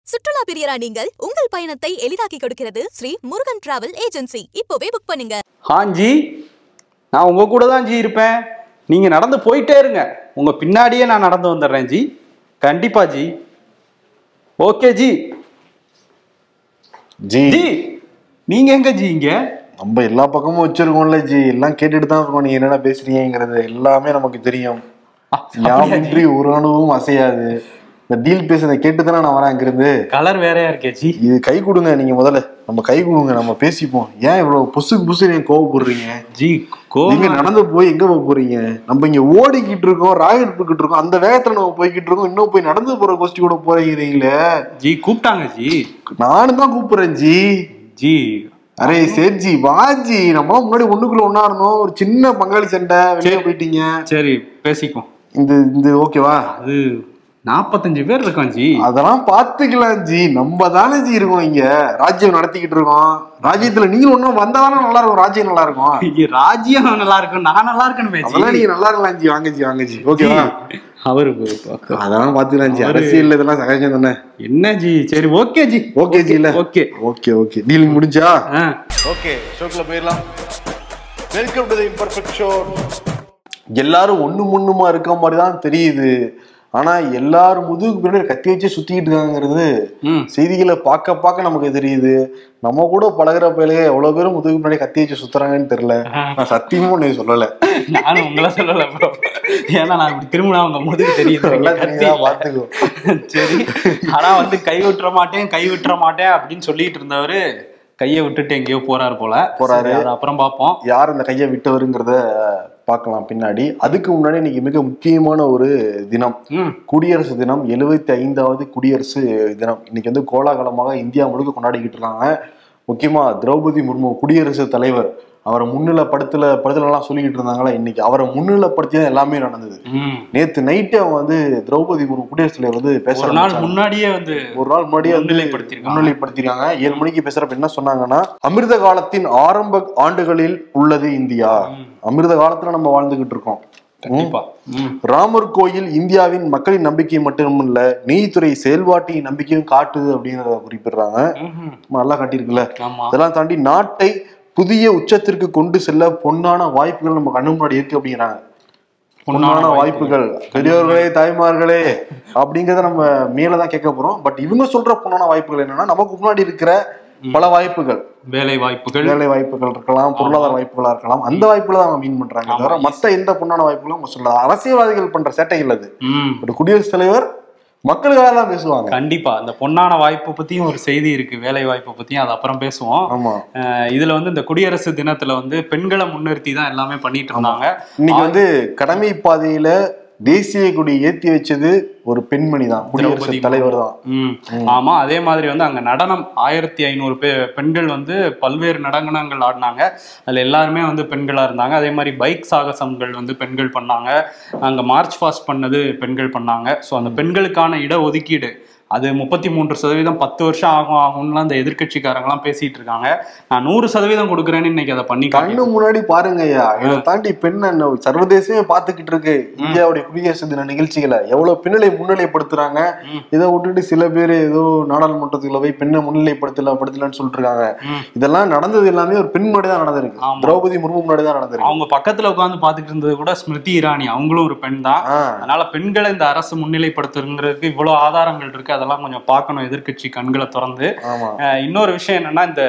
சுற்றுலா பிரியரா நீங்கள் உங்கள் பயணத்தை எளிதாக்கி கொடுக்கிறது ஸ்ரீ முருகன் டிராவல் ஏஜென்சி. இப்போவே புக் பண்ணுங்க. ஜி, நான் உங்க கூட தான் ஜி இருப்பேன். நீங்க நடந்து போயிட்டே இருங்க, உங்க பின்னாடியே நான் நடந்து வந்துடுறேன் ஜி. கண்டிப்பா ஜி. ஓகே ஜி. ஜி ஜி நீங்க எங்க ஜி? இங்க நம்ம எல்லா பக்கமும் வச்சிருக்கோம்ல ஜி, எல்லாம் கேட்டுட்டு தான் இருக்கோம். நீங்க என்னென்ன பேசுறீங்கிறது எல்லாமே நமக்கு தெரியும். ஞாபகமின்றி ஒரு அணுவும் அசையாது. இந்த டீல் பேசுறத கேட்டு தானே நான் வரேன் அங்கிருந்து. கலர் வேறையா இருக்கே ஜி. இது கை கொடுங்க, நீங்க முதல்ல நம்ம கை கொடுங்க, நம்ம பேசிப்போம். ஏன் இவ்வளவு புசு நீங்க கோவப்படுறீங்க ஜி? நீங்க நடந்து போய் எங்க போக போறீங்க? நம்ம இங்க ஓடிக்கிட்டு இருக்கோம், ராக்கெட் போய்கிட்டு இருக்கோம், அந்த வேகத்துல நம்ம போய்கிட்டு இருக்கோம். இன்னும் போய் நடந்து போற கோஷ்டி கூட போறீங்களே ஜி. கூப்பிட்டாங்க ஜி. நானும் தான் கூப்பிடுறேன் ஜி. ஜி அரே சேட்ஜி வாஜி, நம்மளாம் முன்னாடி ஒண்ணுக்குள்ள ஒன்னா இருந்தோம். ஒரு சின்ன பங்காளி சண்டை, வெளியே போயிட்டீங்க. சரி பேசிக்குவோம். இந்த ஓகேவா? அது 45 பேர் இருக்கோம் ஜி. அதெல்லாம் பாத்துக்கலாம் ஜி. நம்ம தானே ஜி இருக்கோம், இங்க ராஜ்யம் நடத்திக்கிட்டு இருக்கோம். ராஜ்யத்துல நீங்க ஒன்னும் வந்தாதானே நல்லா இருக்கும், ராஜ்யம் நல்லா இருக்கும். ராஜ்யம் நல்லா இருக்கும், நான் நல்லா இருக்கேன். அதெல்லாம் நீங்க நல்லா இருக்கலாம் ஜி. வாங்க ஜி ஓகேவா? அவரு அதெல்லாம் பாத்துக்கலாம் ஜி. அரசியல் இதெல்லாம் சகஜம் தானே. என்ன ஜி? சரி ஓகே ஜி. ஓகே ஜி. இல்ல ஓகே டீலிங் முடிஞ்சா? ஓகே, ஷோக்குள்ள போயிடலாம். Welcome to the imperfect show. எல்லாரும் ஒண்ணுமா இருக்க மாதிரி தான் தெரியுது. ஆனா எல்லாரும் முதுகுக்கு பின்னாடி கத்தி வச்சு சுத்திக்கிட்டு இருக்காங்கிறது செய்திகளை பார்க்க நமக்கு தெரியுது. நம்ம கூட பழகிற பயிலே எவ்வளவு பேரும் முதுகுக்கு பின்னாடி கத்தி வச்சு சுத்துறாங்கன்னு தெரியல. நான் சத்தியமும் ஒண்ணு சொல்லல. நானும் உங்களை சொல்லல ப்ரோ. ஏன்னா நான் இப்படி திரும்பினா அவங்க முதுகு தெரியுது, பாத்துக்கோ. சரி. ஆனா வந்து கை விட்டுற மாட்டேன் அப்படின்னு சொல்லிட்டு இருந்தவரு கையை விட்டுட்டு எங்கேயோ போறாரு. அப்புறம் பார்ப்போம் யார் அந்த கையை விட்டவருங்கிறத பார்க்கலாம் பின்னாடி. அதுக்கு முன்னாடி இன்னைக்கு மிக முக்கியமான ஒரு தினம், குடியரசு தினம். 75வது குடியரசு தினம் இன்னைக்கு வந்து கோலாகலமாக இந்தியா முழுக்க கொண்டாடிக்கிட்டு இருக்காங்க. முக்கியமா திரௌபதி முர்மு குடியரசு தலைவர், அவரை படத்துலலாம் சொல்லிக்கிட்டு இருந்தாங்களா, இன்னைக்கு அவரை முன்னிலைப்படுத்தி தான் எல்லாமே நடந்தது. நேத்து நைட்டு அவங்க வந்து திரௌபதி முர்மு குடியரசுத் தலைவர் வந்து பேச ஒரு நாள் முன்னாடியே முன்னிலைப்படுத்திருக்காங்க. 7 மணிக்கு பேசுறப்ப என்ன சொன்னாங்கன்னா, அமிர்த காலத்தின் ஆரம்ப ஆண்டுகளில் உள்ளது இந்தியா. அமிர்த காலத்துல நம்ம வாழ்ந்துகிட்டு இருக்கோம். ராமர் கோயில் இந்தியாவின் மக்களின் நம்பிக்கை மட்டுமல்ல, நீதித்துறை செயல்பாட்டின் நம்பிக்கையும் காட்டுது அப்படிங்கிறத குறிப்பிடுறாங்க. நல்லா காட்டியிருக்குல்ல. இதெல்லாம் தாண்டி நாட்டை புதிய உச்சத்திற்கு கொண்டு செல்ல பொன்னான வாய்ப்புகள் நம்ம கண்ணு முன்னாடி இருக்கு அப்படிங்கிறாங்க. பொன்னான வாய்ப்புகள், பெரியோர்களே தாய்மார்களே அப்படிங்கிறத நம்ம மேலதான் கேட்க போறோம். பட் இவங்க சொல்ற பொன்னான வாய்ப்புகள் என்னன்னா, நமக்கு முன்னாடி இருக்கிற பல வாய்ப்புகள், வேலை வாய்ப்புகள் இருக்கலாம், பொருளாதார வாய்ப்புகளா இருக்கலாம். அந்த வாய்ப்புகளை அவங்க மீன் பண்றாங்க. தவிர மத்த எந்த பொன்னான வாய்ப்புகளும் அவங்க சொல்லலாம். அரசியல்வாதிகள் பண்ற சேட்டைகள் அது. குடியரசுத் தலைவர் மக்களுக்காக தான் பேசுவாங்க. கண்டிப்பா அந்த பொன்னான வாய்ப்பு பத்தியும் ஒரு செய்தி இருக்கு, வேலை வாய்ப்பு பத்தியும், அது அப்புறம் பேசுவோம். ஆமா, இதுல வந்து இந்த குடியரசு தினத்துல வந்து பெண்களை முன்னிறுத்தி தான் எல்லாமே பண்ணிட்டு இருந்தாங்க. இன்னைக்கு வந்து கடமை பாதையில தேசிய கொடி ஏத்தி வச்சது ஒரு பெண்மணி தான், குடியரசு தலைவர் தான். ஆமா, அதே மாதிரி வந்து அங்க நடனம் 1500 பெண்கள் வந்து பல்வேறு நடனங்கள் ஆடினாங்க. அதுல எல்லாருமே வந்து பெண்களா இருந்தாங்க. அதே மாதிரி பைக் சாகசங்கள் வந்து பெண்கள் பண்ணாங்க. அங்க மார்ச் பாஸ்ட் பண்ணது பெண்கள் பண்ணாங்க. ஸோ அந்த பெண்களுக்கான இட ஒதுக்கீடு அது 33%, 10 வருஷம் ஆகும்லாம் அந்த எதிர்கட்சிக்காரங்களாம் பேசிட்டு இருக்காங்க. நான் 100% கொடுக்குறேன்னு இன்னைக்கு அதை பண்ணி கண்ணு முன்னாடி பாருங்கய்யா. இதை தாண்டி பெண் சர்வதேசமே பார்த்துக்கிட்டு இருக்கு இந்தியாவுடைய குடியரசு தின நிகழ்ச்சிகளை. எவ்வளவு பெண்களை முன்னிலைப்படுத்துறாங்க. இதை விட்டுட்டு சில பேர் ஏதோ நாடாளுமன்றத்துக்குள்ள போய் பெண்ணை முன்னிலைப்படுத்தலன்னு சொல்லிட்டு இருக்காங்க. இதெல்லாம் நடந்தது எல்லாமே ஒரு பெண் முன்னாடி தான் நடந்திருக்கு. திரௌபதி முர்மு முன்னாடி தான் நடந்திருக்கு. அவங்க பக்கத்துல உட்காந்து பாத்துட்டு இருந்தது கூட ஸ்மிருதி இரானி, அவங்களும் ஒரு பெண் தான். அதனால பெண்களை இந்த அரசு முன்னிலைப்படுத்துறதுக்கு இவ்வளவு ஆதாரங்கள் இருக்கு. அதெல்லாம் கொஞ்சம் பார்க்கணும் எதிர்கட்சி கண்களை திறந்து. இன்னொரு விஷயம் என்னன்னா, இந்த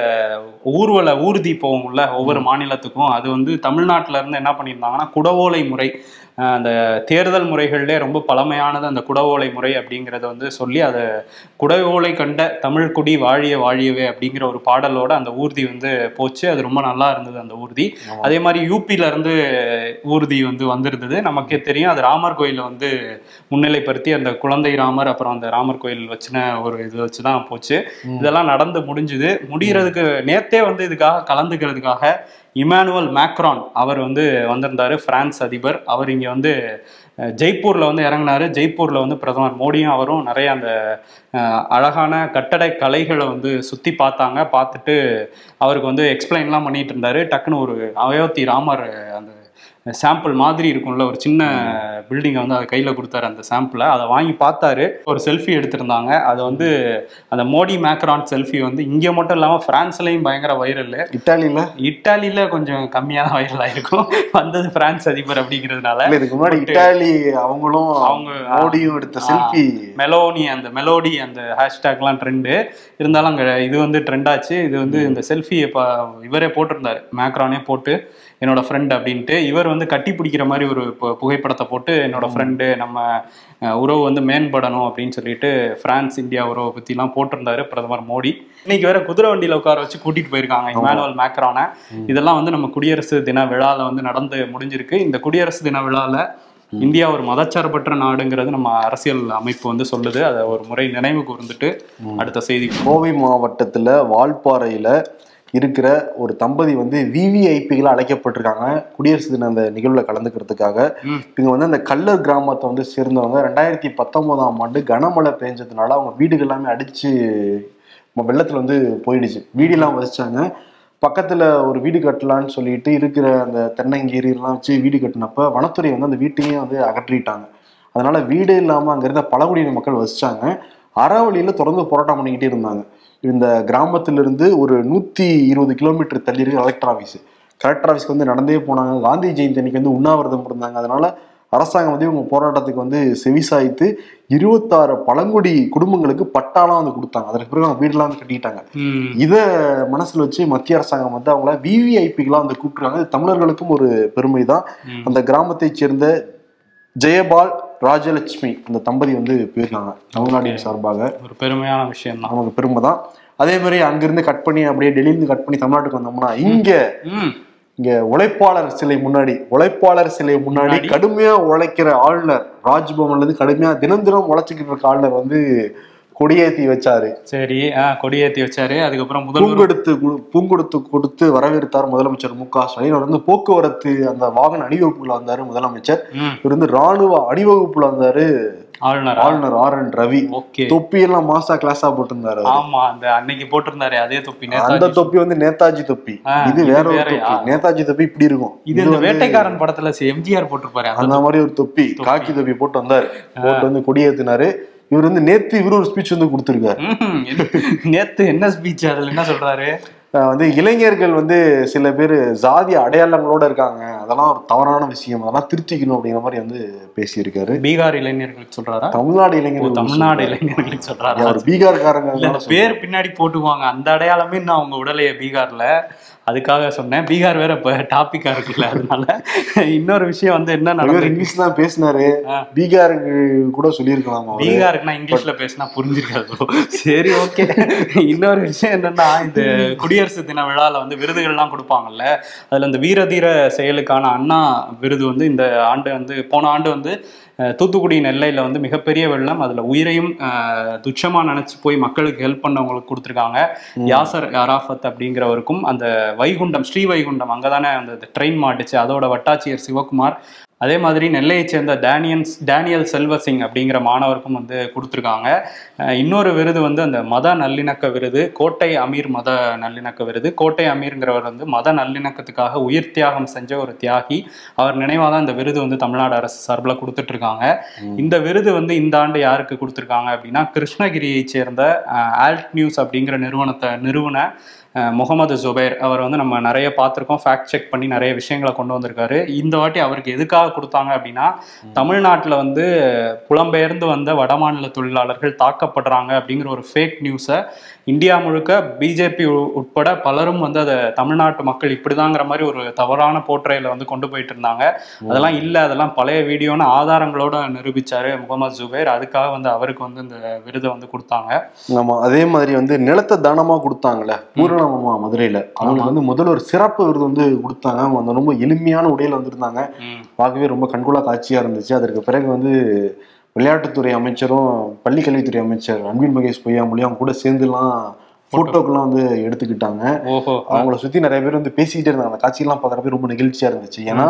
ஊர்தி போகும்ல ஒவ்வொரு மாநிலத்துக்கும், அது வந்து தமிழ்நாட்டுல இருந்து என்ன பண்ணியிருந்தாங்கன்னா, குடவோலை முறை, அந்த தேர்தல் முறைகள்லே ரொம்ப பழமையானது அந்த குடவோலை முறை அப்படிங்கிறத வந்து சொல்லி, அதை குடவோலை கண்ட தமிழ் குடி வாழியவே அப்படிங்கிற ஒரு பாடலோட அந்த ஊர்தி வந்து போச்சு. அது ரொம்ப நல்லா இருந்தது அந்த ஊர்தி. அதே மாதிரி யூபியில இருந்து ஊர்தி வந்து வந்திருந்தது. நமக்கே தெரியும், அது ராமர் கோயில வந்து முன்னிலைப்படுத்தி அந்த குழந்தை ராமர், அப்புறம் அந்த ராமர் கோயில் வச்சுன ஒரு இது வச்சுதான் போச்சு. இதெல்லாம் நடந்து முடியறதுக்கு நேத்தே வந்து இதுக்காக கலந்துக்கிறதுக்காக இமானுவல் மேக்ரான் அவர் வந்து வந்திருந்தாரு, பிரான்ஸ் அதிபர். அவர் இங்க வந்து ஜெய்ப்பூர்ல வந்து இறங்கினாரு. ஜெய்ப்பூர்ல வந்து பிரதமர் மோடியும் அவரும் நிறைய அந்த அழகான கட்டட கலைகளை வந்து சுத்தி பார்த்துட்டு அவருக்கு வந்து எக்ஸ்பிளைன்லாம் பண்ணிட்டு இருந்தாரு. டக்குன்னு ஒரு அயோத்தி ராமர் அந்த சாம்பிள் மாதிரி இருக்கும்ல, ஒரு சின்ன பில்டிங்கை வந்து அதை கையில் கொடுத்தாரு. அந்த சாம்பிளை அதை வாங்கி பார்த்தாரு. ஒரு செல்ஃபி எடுத்திருந்தாங்க. அது வந்து அந்த மோடி மேக்ரான் செல்ஃபி வந்து இங்கே மட்டும் இல்லாமல் ஃப்ரான்ஸ்லையும் பயங்கர வைரல். இட்டாலியில கொஞ்சம் கம்மியான வைரல் ஆயிருக்கும். வந்தது பிரான்ஸ் அதிபர் அப்படிங்கிறதுனால. இதுக்கு முன்னாடி இட்டாலி அவங்க மோடியும் எடுத்த செல்ஃபி மெலோனி, அந்த மெலோடி அந்த ஹேஷ்டேக்லாம் ட்ரெண்டு இருந்தாலும் அங்கே இது வந்து ட்ரெண்ட் ஆச்சு. இது வந்து இந்த செல்ஃபி இவரே போட்டிருந்தாரு, மேக்ரானே போட்டு என்னோட ஃப்ரெண்ட் அப்படின்ட்டு. இவர் வந்து கட்டி பிடிக்கிற மாதிரி ஒரு புகைப்படத்தை போட்டு என்னோட ஃப்ரெண்டு, நம்ம உறவு வந்து மேம்படணும் அப்படின்னு சொல்லிட்டு பிரான்ஸ் இந்தியா உறவை பற்றிலாம் போட்டிருந்தாரு பிரதமர் மோடி. இன்னைக்கு வேற குதிரை வண்டியில் உட்கார வச்சு கூட்டிட்டு போயிருக்காங்க இமானுவேல் மேக்ரானை. இதெல்லாம் வந்து நம்ம குடியரசு தின விழாவில் வந்து நடந்து முடிஞ்சிருக்கு. இந்த குடியரசு தின விழாவில் இந்தியா ஒரு மதச்சார்பற்ற நாடுங்கிறது நம்ம அரசியல் அமைப்பு வந்து சொல்லுது. அதை ஒரு முறை நினைவு கூர்ந்துட்டு அடுத்த செய்தி. கோவை மாவட்டத்தில் வால்பாறையில் இருக்கிற ஒரு தம்பதி வந்து விவிஐபிகளை அழைக்கப்பட்டிருக்காங்க குடியரசு தின அந்த நிகழ்வுல கலந்துக்கிறதுக்காக. இவங்க வந்து அந்த கல்லர் கிராமத்தை வந்து சேர்ந்தவங்க. 2019ஆம் ஆண்டு கனமழை பெஞ்சதுனால அவங்க வீடுகள் எல்லாமே அடிச்சு வெள்ளத்துல வந்து போயிடுச்சு. வீடெல்லாம் வசிச்சாங்க. பக்கத்துல ஒரு வீடு கட்டலான்னு சொல்லிட்டு இருக்கிற அந்த தென்னங்கீரி எல்லாம் வச்சு வீடு கட்டினப்ப வனத்துறை வந்து அந்த வீட்டையும் வந்து அகற்றிட்டாங்க. அதனால வீடு இல்லாம அங்க இருந்த பழங்குடியின மக்கள் வசிச்சாங்க. அறவழியில தொடர்ந்து போராட்டம் பண்ணிக்கிட்டே இருந்தாங்க. இந்த கிராமத்திலிருந்து ஒரு 120 கிலோமீட்டர் தள்ளி இருக்கு கலெக்டர் ஆஃபீஸ். கலெக்டர் ஆஃபீஸ்க்கு வந்து நடந்தே போனாங்க. காந்தி ஜெயந்தி அன்னைக்கு வந்து உண்ணாவிரதம் இருந்தாங்க. அதனால அரசாங்கம் வந்து இவங்க போராட்டத்துக்கு வந்து செவிசாய்த்து 26 பழங்குடி குடும்பங்களுக்கு பட்டாலாம் வந்து கொடுத்தாங்க. அதற்கு பிறகு அவங்க வீடுலாம் வந்து கட்டிக்கிட்டாங்க. இதை மனசுல வச்சு மத்திய அரசாங்கம் வந்து அவங்கள விவிஐபிகளாம் வந்து கூப்பிட்டுருக்காங்க. இது தமிழர்களுக்கும் ஒரு பெருமை தான். அந்த கிராமத்தை சேர்ந்த ஜெயபால் ராஜலட்சுமி அந்த தம்பதி வந்து போயிருக்காங்க தமிழ்நாட்டின் சார்பாக. ஒரு பெருமையான விஷயம் தான், நமக்கு பெருமை தான். அதே மாதிரி அங்கிருந்து கட் பண்ணி அப்படியே டெல்லியிலிருந்து கட் பண்ணி தமிழ்நாட்டுக்கு வந்தோம்னா இங்க உழைப்பாளர் சிலை முன்னாடி கடுமையா உழைக்கிற ஆளுநர், ராஜ்பவன்ல இருந்து கடுமையா தினம் உழைச்சிக்கிட்டு இருக்க ஆளுநர் வந்து கொடியேற்றி வச்சாரு. சரி, கொடியேற்றி வச்சாரு. அதுக்கப்புறம் பூங்கொடுத்து கொடுத்து வரவேற்றார் முதலமைச்சர் மு.க. ஸ்டாலின். அவர் வந்து போக்குவரத்து அந்த வாகன அணிவகுப்புல வந்தாரு முதலமைச்சர். இவர் வந்து ராணுவ அணிவகுப்புல வந்தாரு ஆளுநர் ஆர்.என். ரவி. தொப்பி எல்லாம் மாசா கிளாஸா போட்டிருந்தாரு. ஆமா, அந்த அன்னைக்கு போட்டிருந்தாரு அதே தொப்பி. அந்த தொப்பி வந்து நேதாஜி தொப்பி. இது வேற ஒரு தொப்பி. நேதாஜி தொப்பி இப்படி இருக்கும். இது வேட்டைக்காரன் படத்துல எம்ஜிஆர் போட்டிருப்பாரு அந்த மாதிரி ஒரு தொப்பி, காக்கி தொப்பி போட்டு வந்தாரு. போட்டு வந்து கொடியேற்றினாரு. இவர் வந்து நேத்து ஒரு ஸ்பீச் வந்து கொடுத்திருக்காரு. நேத்து என்ன ஸ்பீச்? அதுல என்ன சொல்றாரு? வந்து இளைஞர்கள் வந்து சில பேர் ஜாதி அடையாளங்களோட இருக்காங்க, அதெல்லாம் ஒரு தவறான விஷயம், அதெல்லாம் திருத்திக்கணும் அப்படிங்கிற மாதிரி வந்து பேசியிருக்காரு. பீகார் இளைஞர்களுக்கு சொல்றாரா? தமிழ்நாடு இளைஞர்களுக்கு சொல்றாரு. அவர் பீகார்காரங்க பேர் பின்னாடி போட்டுக்குவாங்க. அந்த அடையாளமே நான் அவங்க உடலைய பீகார்ல, அதுக்காக சொன்னேன். பீகார் வேற இப்ப டாபிக்கா இருக்குல்ல, அதனால. இன்னொரு விஷயம் வந்து என்ன, இங்கிலீஷ் தான் பேசினாரு. பீகாருக்கு கூட சொல்லியிருக்கலாம். பீகாருக்கு நான் இங்கிலீஷ்ல பேசினா புரிஞ்சிருக்காது. சரி, ஓகே. இன்னொரு விஷயம் என்னன்னா, இந்த குடியரசு தின விழால வந்து விருதுகள்லாம் கொடுப்பாங்கல்ல, அதுல இந்த வீரதீர செயலுக்கான அண்ணா விருது வந்து இந்த ஆண்டு வந்து, போன ஆண்டு வந்து தூத்துக்குடி நெல்லையில் வந்து மிகப்பெரிய வெள்ளம், அதில் உயிரையும் துச்சமாக நினச்சி போய் மக்களுக்கு ஹெல்ப் பண்ணவங்களுக்கு கொடுத்துருக்காங்க. யாசர் அராஃபத் அப்படிங்கிறவருக்கும் அந்த வைகுண்டம், ஸ்ரீ வைகுண்டம் அங்கே தானே அந்த ட்ரெயின் மாட்டுச்சு, அதோட வட்டாட்சியர் சிவகுமார். அதே மாதிரி நெல்லையை சேர்ந்த டேனியல் செல்வசிங் அப்படிங்கிற மாணவருக்கும் வந்து கொடுத்துருக்காங்க. இன்னொரு விருது வந்து அந்த மத நல்லிணக்க விருது, கோட்டை அமீர் மத நல்லிணக்க விருது. கோட்டை அமீருங்கிறவர் வந்து மத நல்லிணக்கத்துக்காக உயிர் தியாகம் செஞ்ச ஒரு தியாகி. அவர் நினைவாக தான் இந்த விருது வந்து தமிழ்நாடு அரசு சார்பில் கொடுத்துட்டு இருக்காங்க. இந்த விருது வந்து இந்த ஆண்டு யாருக்கு கொடுத்துருக்காங்க அப்படின்னா, கிருஷ்ணகிரியை சேர்ந்த ஆல்ட் நியூஸ் அப்படிங்கிற நிறுவன முகமது ஜுபைர். அவர் வந்து நம்ம நிறைய பார்த்துருக்கோம், ஃபேக்ட் செக் பண்ணி நிறைய விஷயங்களை கொண்டு வந்திருக்காரு. இந்த வாட்டி அவருக்கு எதுக்காக கொடுத்தாங்க அப்படின்னா, தமிழ்நாட்டில் வந்து புலம்பெயர்ந்து வந்த வடமாநில தொழிலாளர்கள் தாக்கப்படுறாங்க அப்படிங்கிற ஒரு ஃபேக் நியூஸை இந்தியா முழுக்க பிஜேபி உட்பட பலரும் வந்து அதை தமிழ்நாட்டு மக்கள் இப்படிதாங்கிற மாதிரி ஒரு தவறான போர்ட்ரேல வந்து கொண்டு போயிட்டு இருந்தாங்க. அதெல்லாம் இல்லை, அதெல்லாம் பழைய வீடியோன்னு ஆதாரங்களோட நிரூபிச்சாரு முகமது ஜுபைர். அதுக்காக வந்து அவருக்கு வந்து இந்த விருதை வந்து கொடுத்தாங்க. ஆமா, அதே மாதிரி வந்து நிலத்தை தானமா கொடுத்தாங்கல்ல பூரணமா மதுரையில, அவங்களுக்கு வந்து முதல்ல ஒரு சிறப்பு விருது வந்து கொடுத்தாங்க. அவங்க வந்து ரொம்ப எளிமையான உடையில வந்திருந்தாங்க, பார்க்கவே ரொம்ப கண்கொள்ளா காட்சியா இருந்துச்சு. அதற்கு பிறகு வந்து விளையாட்டுத்துறை அமைச்சரும் பள்ளிக்கல்வித்துறை அமைச்சர் அன்பில் மகேஷ் பொய்யாமொழி அவங்க கூட சேர்ந்துலாம் போட்டோக்கெல்லாம் வந்து எடுத்துக்கிட்டாங்க. அவங்கள சுத்தி நிறைய பேர் வந்து பேசிக்கிட்டே இருந்தாங்க. அந்த காட்சியெல்லாம் பார்க்குறப்ப ரொம்ப நிகழ்ச்சியா இருந்துச்சு. ஏன்னா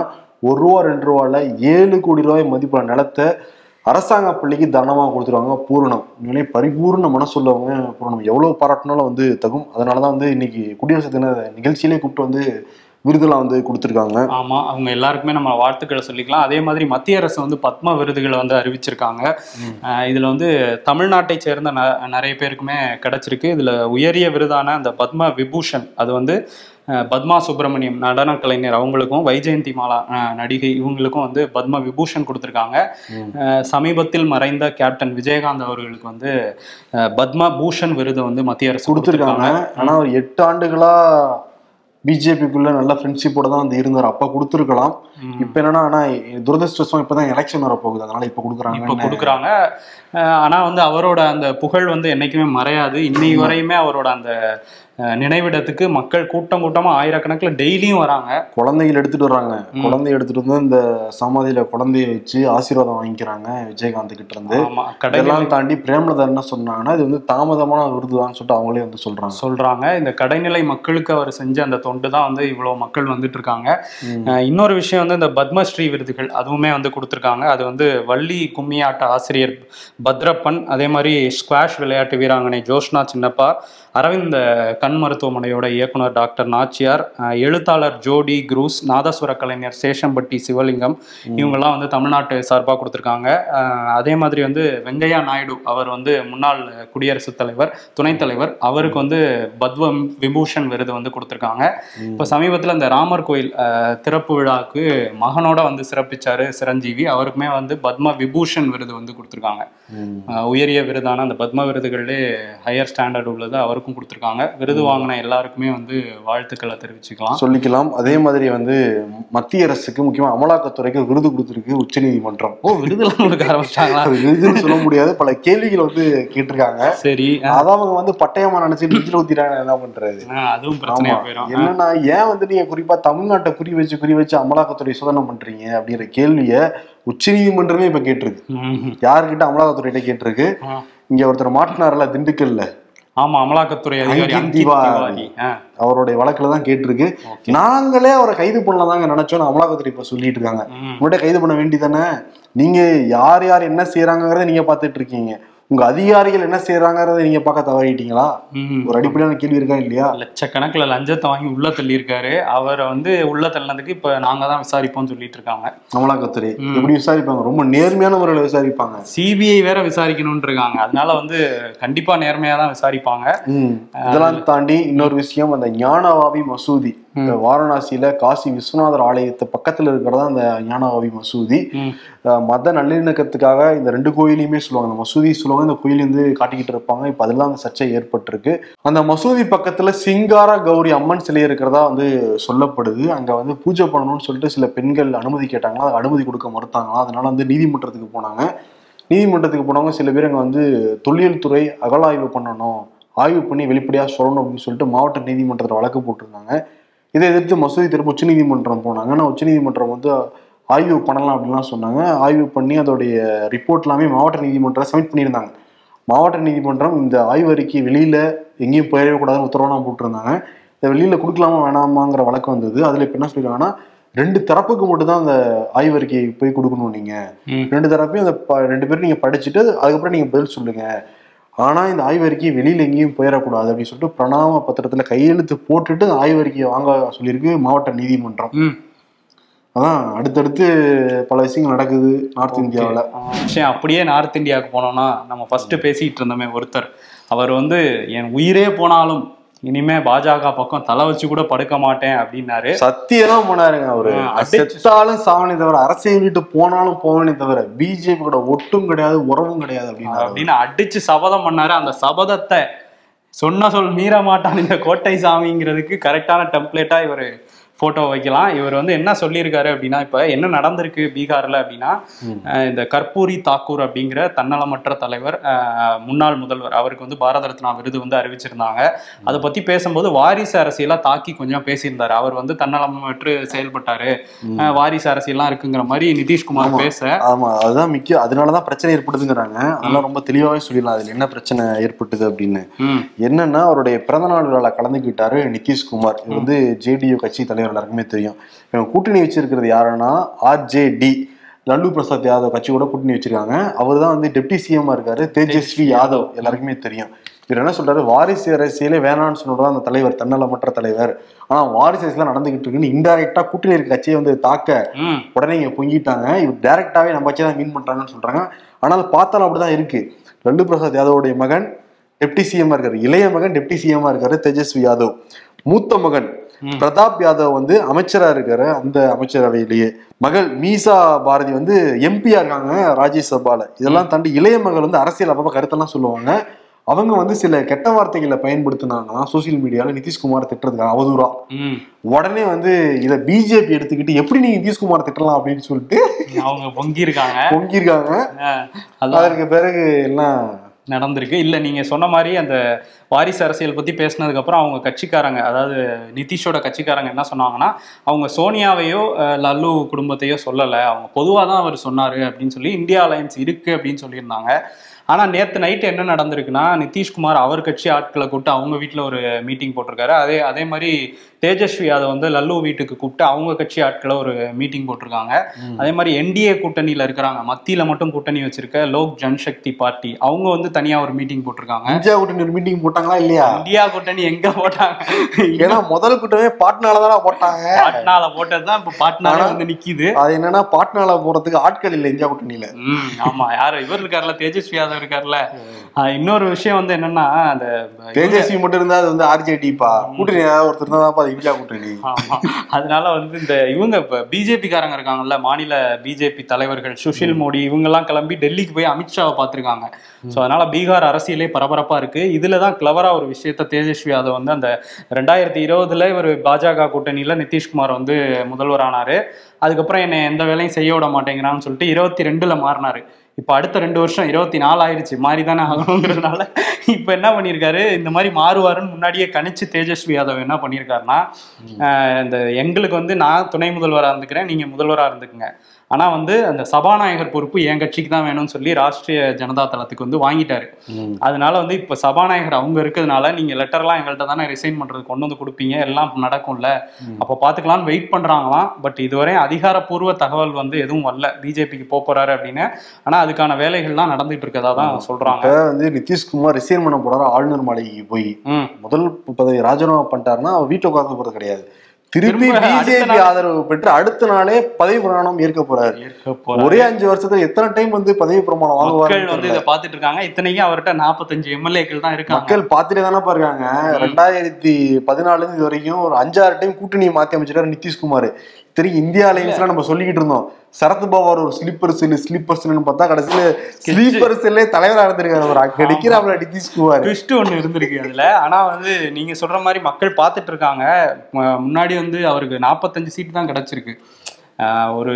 ₹1 ₹2 7 கோடி ரூபாய் மதிப்பான நிலத்தை அரசாங்க பள்ளிக்கு தானமாக கொடுத்துருவாங்க. பூரணம், உண்மையிலே பரிபூர்ண மனசுள்ளவங்க பூரணம். எவ்வளவு பாராட்டினாலும் வந்து தகும். அதனாலதான் வந்து இன்னைக்கு குடியரசு தின நிகழ்ச்சியிலே கூப்பிட்டு வந்து விருதுலாம் வந்து கொடுத்துருக்காங்க. ஆமா, அவங்க எல்லாருக்குமே நம்ம வாழ்த்துக்களை சொல்லிக்கலாம். அதே மாதிரி மத்திய அரசு வந்து பத்ம விருதுகளை வந்து அறிவிச்சிருக்காங்க. இதுல வந்து தமிழ்நாட்டை சேர்ந்த நிறைய பேருக்குமே கிடைச்சிருக்கு. இதுல உயரிய விருதான அந்த பத்ம விபூஷன், அது வந்து பத்மா சுப்பிரமணியம் நடன கலைஞர் அவங்களுக்கும், வைஜெயந்தி மாலா நடிகை இவங்களுக்கும் வந்து பத்ம விபூஷன் கொடுத்துருக்காங்க. சமீபத்தில் மறைந்த கேப்டன் விஜயகாந்த் அவர்களுக்கு வந்து பத்ம பூஷன் விருது வந்து மத்திய அரசு கொடுத்துருக்காங்க. ஆனா ஒரு 8 ஆண்டுகளா பிஜேபிக்குள்ள நல்ல ஃப்ரெண்ட்ஷிப்போட தான் வந்து இருந்தார். அப்ப கொடுத்துருக்கலாம். இப்ப என்னன்னா, ஆனா துரதிருஷ்டவசம் இப்பதான் எலெக்ஷன் வர போகுது, அதனால இப்ப கொடுக்குறாங்க. ஆனா வந்து அவரோட அந்த புகழ் வந்து என்னைக்குமே மறையாது. இன்னைக்கு வரையுமே அவரோட அந்த நினைவிடத்துக்கு மக்கள் கூட்டமா ஆயிரக்கணக்கில் டெய்லியும் வராங்க. குழந்தைகள் எடுத்துட்டு வர்றாங்க. குழந்தைய எடுத்துட்டு வந்து இந்த சமாதியில குழந்தைய வச்சு ஆசீர்வாதம் வாங்கிக்கிறாங்க விஜயகாந்த் கிட்ட இருந்து. இதெல்லாம் தாண்டி பிரேமலதா என்ன சொன்னாங்கன்னா, இது வந்து தாமதமான விருதுதான் சொல்லிட்டு அவங்களே வந்து சொல்றாங்க. இந்த கடைநிலை மக்களுக்கு அவர் செஞ்ச அந்த தொண்டு தான் வந்து இவ்வளவு மக்கள் வந்துட்டு இருக்காங்க. இன்னொரு விஷயம் வந்து இந்த பத்மஸ்ரீ விருதுகள் அதுவுமே வந்து கொடுத்துருக்காங்க. அது வந்து வள்ளி கும்மியாட்ட ஆசிரியர் பத்ரப்பன், அதே மாதிரி ஸ்குவாஷ் விளையாட்டு வீராங்கனை ஜோஷ்னா சின்னப்பா, அரவிந்த் கண் மருத்துவமனையோட இயக்குனர் டாக்டர் நாச்சியார், எழுத்தாளர் ஜோடி குரூஸ், நாதஸ்வர கலைஞர் சேஷம்பட்டி சிவலிங்கம், இவங்கெல்லாம் வந்து தமிழ்நாட்டு சார்பாக கொடுத்துருக்காங்க. அதே மாதிரி வந்து வெங்கையா நாயுடு, அவர் வந்து முன்னாள் குடியரசுத் தலைவர், துணைத் தலைவர், அவருக்கு வந்து பத்ம விபூஷன் விருது வந்து கொடுத்துருக்காங்க. இப்போ சமீபத்தில் இந்த ராமர் கோயில் திறப்பு விழாவுக்கு மகனோட வந்து சிறப்பிச்சாரு சிரஞ்சீவி, அவருக்குமே வந்து பத்ம விபூஷன் விருது வந்து கொடுத்துருக்காங்க. உயரிய விருதான அந்த பத்ம விருதுகளிலே ஹையர் ஸ்டாண்டர்ட் உள்ளது அவருக்கும் கொடுத்துருக்காங்க. விருது வாங்கின எல்லாருக்குமே வந்து வாழ்த்துக்களை சொல்லிக்கலாம். அதே மாதிரி வந்து மத்திய அரசுக்கு, முக்கியமா அமலாக்கத்துறைக்கு விருது கொடுத்துருக்கு உச்ச நீதிமன்றம். விருதுலாம் கொடுக்க ஆரம்பிச்சாங்களா? விருதுன்னு சொல்ல முடியாது, பல கேள்விகள் வந்து கேட்டிருக்காங்க. சரி, அதான் அவங்க வந்து பட்டயமா நினைச்சு நெஞ்சில ஊத்திட்டாங்க. என்ன பண்றது? அதுவும் பிரச்சனையா போயிடும். என்னன்னா, ஏன் வந்து நீங்க குறிப்பா தமிழ்நாட்டை குறி வச்சு அமலாக்கத்துறை சோதனை பண்றீங்க அப்படிங்கிற கேள்விய உச்ச நீதிமன்றமே இப்ப கேட்டிருக்கு. யாருக்கிட்ட? அமலாக்கத்துறை கேட்டிருக்கு. இங்க ஒருத்தர் மாட்டினார்ல திண்டுக்கல்ல, ஆமா, அமலாக்கத்துறை அதிகாரி, அவருடைய வழக்குல தான் கேட்டிருக்கு. நாங்களே அவரை கைது பண்ணலாதாங்க நினைச்சோம், அமலாக்கத்துறை இப்ப சொல்லிட்டு இருக்காங்க. உங்கள்கிட்ட கைது பண்ண வேண்டியதானே? நீங்க யார் என்ன செய்யறாங்கிறத நீங்க பாத்துட்டு இருக்கீங்க. உங்க அதிகாரிகள் என்ன செய்யறாங்கிறத நீங்க பார்க்க தவறிட்டீங்களா? ஒரு அடிப்படையான கேள்வி இருக்கா இல்லையா? லட்சக்கணக்கில் லஞ்சத்தை வாங்கி உள்ள தள்ளி இருக்காரு. அவரை வந்து உள்ள தள்ளினதுக்கு இப்ப நாங்க தான் விசாரிப்போம்னு சொல்லிட்டு இருக்காங்க. அமலாக்கத்துறை எப்படி விசாரிப்பாங்க? ரொம்ப நேர்மையான முறையில விசாரிப்பாங்க. சிபிஐ வேற விசாரிக்கணும்னு இருக்காங்க. அதனால வந்து கண்டிப்பா நேர்மையா தான் விசாரிப்பாங்க. இதெல்லாம் தாண்டி இன்னொரு விஷயம், அந்த ஞானவாபி மசூதி வாரணாசியில காசி விஸ்வநாதர் ஆலயத்து பக்கத்துல இருக்கிறதா அந்த ஞானவாபி மசூதி. மத நல்லிணக்கத்துக்காக இந்த 2 கோயிலையுமே சொல்லுவாங்க, அந்த மசூதி சொல்லுவாங்க, இந்த கோயில் வந்து காட்டிக்கிட்டு இருப்பாங்க. இப்ப அதெல்லாம் அந்த சர்ச்சை ஏற்பட்டிருக்கு. அந்த மசூதி பக்கத்துல சிங்கார கௌரி அம்மன் சிலை இருக்கிறதா வந்து சொல்லப்படுது. அங்க வந்து பூஜை பண்ணணும்னு சொல்லிட்டு சில பெண்கள் அனுமதி கேட்டாங்களா, அது அனுமதி கொடுக்க மறுத்தாங்களா. அதனால வந்து நீதிமன்றத்துக்கு போனாங்க. நீதிமன்றத்துக்கு போனவங்க சில பேர் அங்க வந்து தொல்லியல் துறை அகழாய்வு பண்ணணும், ஆய்வு பண்ணி வெளிப்படையா சொல்லணும் அப்படின்னு சொல்லிட்டு மாவட்ட நீதிமன்றத்தில் வழக்கு போட்டிருந்தாங்க. இதை எதிர்த்து மசூதி திரும்ப உச்ச நீதிமன்றம் போனாங்க. ஆனால் உச்ச நீதிமன்றம் வந்து ஆய்வு பண்ணலாம் அப்படின்லாம் சொன்னாங்க. ஆய்வு பண்ணி அதோடைய ரிப்போர்ட் எல்லாமே மாவட்ட நீதிமன்றம் சப்மிட் பண்ணியிருந்தாங்க. மாவட்ட நீதிமன்றம் இந்த ஆய்வு அறிக்கை வெளியில எங்கேயும் போயிடவே கூடாதுன்னு உத்தரவுலாம் போட்டிருந்தாங்க. இதை வெளியில கொடுக்கலாமா வேணாமாங்கிற வழக்கு வந்தது. அதுல இப்ப என்ன சொல்லிருக்காங்கன்னா, 2 தரப்புக்கு மட்டும் தான் அந்த ஆய்வறிக்கையை போய் கொடுக்கணும். நீங்க 2 தரப்பையும் அந்த 2 பேரும் நீங்க படிச்சுட்டு அதுக்கப்புறம் நீங்க பதில் சொல்லுங்க. ஆனா இந்த ஆய்வறிக்கையை வெளியில எங்கேயும் போயிடக்கூடாது அப்படின்னு சொல்லிட்டு பிரணாம பத்திரத்துல கையெழுத்து போட்டுட்டு ஆய்வறிக்கையை வாங்க சொல்லியிருக்கு மாவட்ட நீதிமன்றம். அதான் அடுத்தடுத்து பல விஷயங்கள் நடக்குது நார்த் இந்தியாவில். விஷயம் அப்படியே நார்த் இந்தியாவுக்கு போனோம்னா, நம்ம ஃபர்ஸ்ட் பேசிட்டு இருந்தோமே ஒருத்தர், அவர் வந்து என் உயிரே போனாலும் இனிமே பாஜக பக்கம் தலை வச்சு கூட படுக்க மாட்டேன் அப்படின்னாரு. சத்தியெல்லாம் போனாருங்க. அவரு செத்தாலும் சாவனே தவிர, அரசியல் விட்டு போனாலும் போவனே தவிர பிஜேபி கூட ஒட்டும் கிடையாது, உறவும் கிடையாது அப்படின்னு அடிச்சு சபதம் பண்ணாரு. அந்த சபதத்தை சொன்ன சொல் மீற மாட்டான் இந்த கோட்டை சாமிங்கிறதுக்கு கரெக்டான டெம்ப்ளேட்டா இவர் போட்டோ வைக்கலாம். இவர் வந்து என்ன சொல்லியிருக்காரு அப்படின்னா, இப்ப என்ன நடந்திருக்கு பீகார்ல அப்படின்னா, இந்த கற்பூரி தாக்கூர் அப்படிங்கிற தன்னலமற்ற தலைவர், முன்னாள் முதல்வர், அவருக்கு வந்து பாரத ரத்னா விருது வந்து அறிவிச்சிருந்தாங்க. அதை பத்தி பேசும்போது வாரிசு அரசியலா தாக்கி கொஞ்சம் பேசியிருந்தாரு. அவர் வந்து தன்னலமற்று செயல்பட்டாரு, வாரிசு அரசியல்லாம் இருக்குங்கிற மாதிரி நிதிஷ்குமார் பேச. ஆமா, அதுதான் முக்கியம். அதனாலதான் பிரச்சனை ஏற்படுதுங்கிறாங்க. அதெல்லாம் ரொம்ப தெளிவாவே சொல்லிடலாம் அதுல என்ன பிரச்சனை ஏற்பட்டது அப்படின்னு. என்னன்னா, அவருடைய பிறந்தநாள் விழால கலந்துக்கிட்டாரு நிதிஷ்குமார். இது வந்து ஜேடியு கட்சி தலைவர், எல்லாருக்குமே தெரியும். இவங்க கூட்டணி வச்சிருக்கிறது யாருன்னா ஆர்ஜேடி, லல்லு பிரசாத் யாதவ் கட்சி கூட கூட்டணி வச்சிருக்காங்க. அவர் தான் வந்து டெப்டி சிஎம்மா இருக்காரு, தேஜஸ்வி யாதவ், எல்லாருக்குமே தெரியும். இவர் என்ன சொல்றாரு, வாரிசு அரசியலே வேணான்னு சொன்னதான் அந்த தலைவர், தன்னலமற்ற தலைவர். ஆனா வாரிசு அரசியல் நடந்துகிட்டு இருக்குன்னு இன்டைரக்டா கூட்டணி இருக்க கட்சியை வந்து தாக்க உடனே இங்க பொங்கிட்டாங்க. இவர் டைரக்டாவே நம்ம கட்சியை தான் மீன் பண்றாங்கன்னு சொல்றாங்க. ஆனால் பார்த்தாலும் அப்படிதான் இருக்கு. லல்லு பிரசாத் யாதவோடைய மகன் டெப்டி சிஎம் இருக்காரு, இளைய மகன் டெப்டி சிஎம் இருக்காரு தேஜஸ்வி யாதவ். மூத்த மகன் பிரதாப் யாதவ் வந்து அமைச்சரா இருக்காரு அந்த அமைச்சரவையிலேயே. மகள் மீசா பாரதி வந்து எம்பியா இருக்காங்க ராஜ்யசபால. இதெல்லாம் தாண்டி இளைய மகள் வந்து அரசியல் அப்பப்ப கருத்தெல்லாம் சொல்லுவாங்க. அவங்க வந்து சில கெட்ட வார்த்தைகளை பயன்படுத்தினாங்கன்னா சோசியல் மீடியால நிதிஷ்குமார் திட்டுறதுக்காக அவதூறா. உடனே வந்து இதை பிஜேபி எடுத்துக்கிட்டு எப்படி நீங்க நிதிஷ்குமார் திட்டலாம் அப்படின்னு சொல்லிட்டு அவங்க பொங்கியிருக்காங்க. அதற்கு பிறகு எல்லாம் நடந்திருக்கு. இல்லை நீங்க சொன்ன மாதிரி அந்த வாரிசு அரசியல் பத்தி பேசினதுக்கு அப்புறம் அவங்க கட்சிக்காரங்க, அதாவது நிதிஷோட கட்சிக்காரங்க என்ன சொன்னாங்கன்னா, அவங்க சோனியாவையோ லல்லு குடும்பத்தையோ சொல்லலை, அவங்க பொதுவாக தான் அவர் சொன்னாரு அப்படின்னு சொல்லி இந்தியா அலையன்ஸ் இருக்கு அப்படின்னு சொல்லியிருந்தாங்க. ஆனால் நேற்று நைட்டு என்ன நடந்திருக்குன்னா, நிதிஷ்குமார் அவர் கட்சி ஆட்களை கூப்பிட்டு அவங்க வீட்டில் ஒரு மீட்டிங் போட்டிருக்காரு. அதே மாதிரி தேஜஸ்வி யாதவ் வந்து லல்லு வீட்டுக்கு கூப்பிட்டு அவங்க கட்சி ஆட்களை ஒரு மீட்டிங் போட்டிருக்காங்க. அதே மாதிரி என்டிஏ கூட்டணியில் இருக்கிறாங்க, மத்தியில மட்டும் கூட்டணி வச்சிருக்க லோக் ஜன்சக்தி பார்ட்டி, அவங்க வந்து தனியா ஒரு மீட்டிங் போட்டிருக்காங்க. இந்தியா கூட்டணி ஒரு மீட்டிங் போட்டாங்களா இல்லையா? இந்தியா கூட்டணி எங்க போட்டாங்க? ஏன்னா முதல் கூட்டமே பாட்னால தானே போட்டாங்க. பாட்னால போட்டதுதான் இப்ப பாட்னால வந்து நிக்குது. அது என்னன்னா பாட்னால போறதுக்கு ஆட்கள் இல்லை இந்தியா கூட்டணியில. ஆமா, யாரு இவர் இருக்காருல்ல, தேஜஸ்வி யாதவ் இருக்காருல்ல. இன்னொரு விஷயம் வந்து என்னன்னா, அந்த தேஜஸ்வி மட்டும் இருந்தா அது வந்து ஆர்ஜேடிப்பா கூட்டணி, ஏதாவது ஒருத்தர் தான் இந்தியா கூட்டணி. அதனால வந்து இந்த இவங்க பிஜேபி காரங்க இருக்காங்கல்ல, மாநில பிஜேபி தலைவர்கள் சுஷில் மோடி இவங்க எல்லாம் கிளம்பி டெல்லிக்கு போய் அமித்ஷாவை பார்த்திருக்காங்க. ஸோ அதனால பீகார் அரசியலே பரபரப்பா இருக்கு. இதுலதான் கிளவரா ஒரு விஷயத்த தேஜஸ்வி யாதவ் வந்து அந்த 2020 இவர் பாஜக கூட்டணியில நிதிஷ்குமார் வந்து முதல்வர் ஆனாரு. அதுக்கப்புறம் என்னை எந்த வேலையும் செய்ய விட மாட்டேங்கிறான்னு சொல்லிட்டு 22 மாறினாரு. இப்போ அடுத்த 2 வருஷம் 24 ஆயிடுச்சு, மாறி தானே ஆகணுங்கிறதுனால இப்போ என்ன பண்ணியிருக்காரு, இந்த மாதிரி மாறுவாருன்னு முன்னாடியே கணிச்சு தேஜஸ்வி யாதவ் என்ன பண்ணியிருக்காருன்னா, இந்த எங்களுக்கு வந்து நான் துணை முதல்வராக இருந்துக்கிறேன், நீங்கள் முதல்வராக இருந்துக்குங்க, ஆனால் வந்து அந்த சபாநாயகர் பொறுப்பு என் கட்சிக்கு தான் வேணும்னு சொல்லி ராஷ்ட்ரிய ஜனதா தளத்துக்கு வந்து வாங்கிட்டாரு. அதனால வந்து இப்போ சபாநாயகர் அவங்க இருக்கிறதுனால நீங்கள் லெட்டர்லாம் எங்கள்கிட்ட தானே ரிசைன் பண்ணுறது கொண்டு வந்து கொடுப்பீங்க, எல்லாம் நடக்கும்ல, அப்போ பார்த்துக்கலான்னு வெயிட் பண்ணுறாங்களாம். பட் இதுவரை அதிகாரப்பூர்வ தகவல் வந்து எதுவும் வரல பிஜேபிக்கு போறாரு அப்படின்னு. ஆனால் அதுக்கான வேலைகள்லாம் நடந்துட்டு இருக்கதா தான் சொல்றாங்க. வந்து நிதிஷ்குமார் ரிசைன் பண்ண போறாரு ஆளுநர் மாளிகைக்கு போய். முதல் பதவி ராஜினாமா பண்ணிட்டாருன்னா அவர் வீட்டை உட்கார்ந்து போறது கிடையாது, திருப்பி பிஜேபி ஆதரவு பெற்று அடுத்த நாளே பதவி பிரமாணம் ஏற்க போறாரு. ஒரே 5 வருஷத்துல எத்தனை டைம் வந்து பதவி பிரமாணம் வாங்குவாரு வந்து இதை பாத்துட்டு இருக்காங்க. இத்தனைக்கும் அவர்கிட்ட 45 எம்எல்ஏக்கள் தான் இருக்காங்க. மக்கள் பாத்துட்டே தானே பாருக்காங்க. 2014 இது வரைக்கும் ஒரு 5-6 டைம் கூட்டணியை மாத்தி அமைச்சிருக்காரு நிதிஷ்குமார். தெரியும் இந்தியா அலையன்ஸ்லாம் நம்ம சொல்லிக்கிட்டு இருந்தோம், சரத் பவார் ஒரு ஸ்லீப்பர் செல் பார்த்தா கடைசியில ஸ்லீப்பர் செல்லே தலைவரா இருந்திருக்காரு. ஒரு அடிக்கிறாப்ல நிதிஷ்குமார் ட்விஸ்ட் ஒண்ணு இருந்திருக்கு அதுல. ஆனா வந்து நீங்க சொல்ற மாதிரி மக்கள் பாத்துட்டு இருக்காங்க. முன்னாடி வந்து அவருக்கு 45 சீட்டு தான் கிடைச்சிருக்கு. ஒரு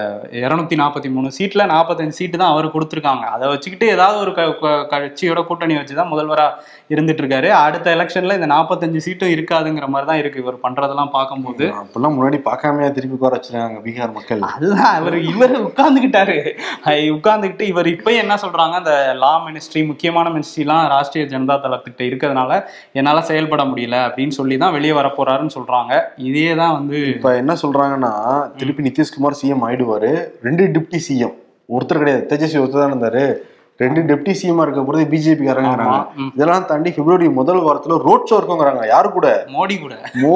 243 சீட்ல 45 சீட்டு தான் அவர் கொடுத்துருக்காங்க. அதை வச்சுக்கிட்டு ஏதாவது ஒரு கட்சியோட கூட்டணி வச்சுதான் முதல்வரா இருந்துட்டு இருக்காரு. அடுத்த எலெக்ஷன்ல இந்த 45 சீட்டும் இருக்காதுங்கிற மாதிரி தான் இருக்கு இவர் பண்றதெல்லாம் பார்க்கும்போது. அப்பெல்லாம் முன்னாடி பார்க்காமையா திருப்பி உட்கார வச்சிருக்காங்க பீகார் மக்கள். அதுதான் இவர் உட்கார்ந்துகிட்டாரு. உட்கார்ந்துக்கிட்டு இவர் இப்ப என்ன சொல்றாங்க, அந்த லா மினிஸ்ட்ரி முக்கியமான மினிஸ்ட்ரிலாம் ராஷ்ட்ரிய ஜனதா தளத்திட்ட இருக்கிறதுனால என்னால செயல்பட முடியல அப்படின்னு சொல்லி தான் வெளியே வர போறாருன்னு சொல்றாங்க. இதே தான் வந்து இப்ப என்ன சொல்றாங்கன்னா, திருப்பி நிதிஷ்குமார் சிஎம் ஆயிடுவாரு. 2 டிப்டி சிஎம், ஒருத்தர் கிடையாது, தேஜஸ்வி ஒருத்தர் தான் இருந்தாரு. 2 டெப்டி சிஎம்மா இருக்க போறது பிஜேபி காரங்க. இதெல்லாம் தாண்டி பிப்ரவரி முதல் வாரத்துல ரோட் ஷோ இருக்குங்கிறாங்க. யாரு கூட? மோடி கூட